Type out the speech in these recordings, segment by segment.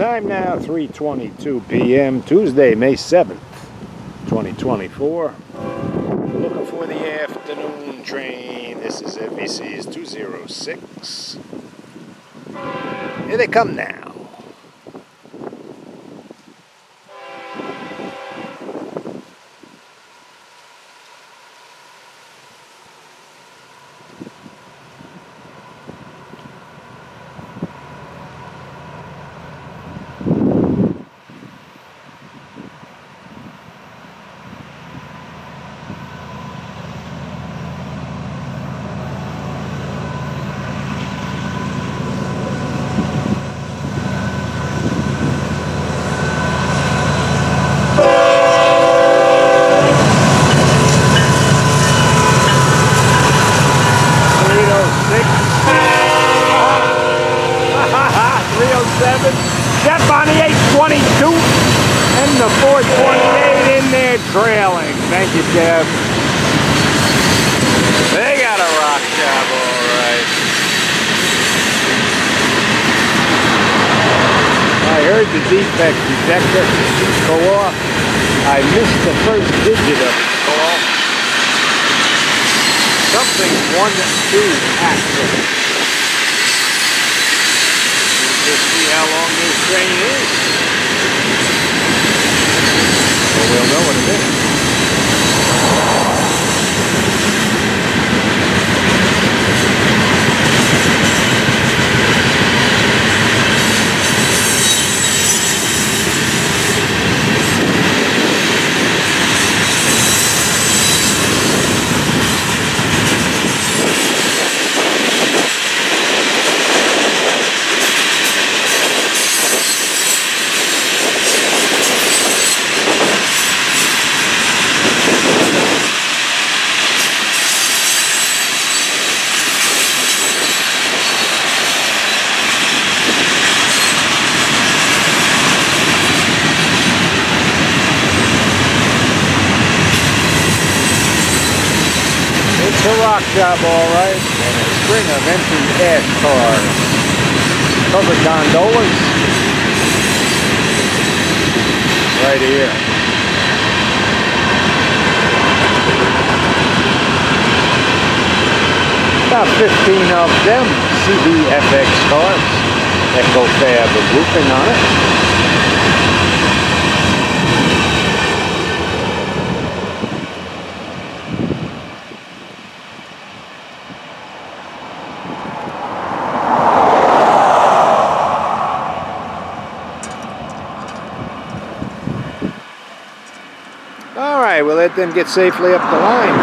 Time now 3:22 p.m. Tuesday, May 7th, 2024. Looking for the afternoon train. This is FEC206. Here they come now. Jet Bonnie 822 and the 428 in there trailing. Thank you, Jeff. They got a rock job, all right. I heard the defect detector go off. I missed the first digit of it go off. Something's 1-2 accident. We'll see how long this train is. Well, we'll know what it is. It's a rock job, all right, and a string of empty ash cars. Covered gondolas. Right here. About 15 of them CBFX cars. Echo Fab roofing on it. Alright, we'll let them get safely up the line.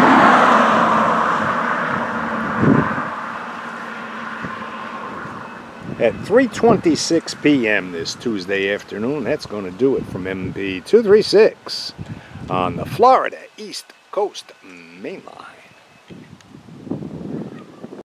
At 3:26 p.m. this Tuesday afternoon, that's going to do it from MP236 on the Florida East Coast Main Line.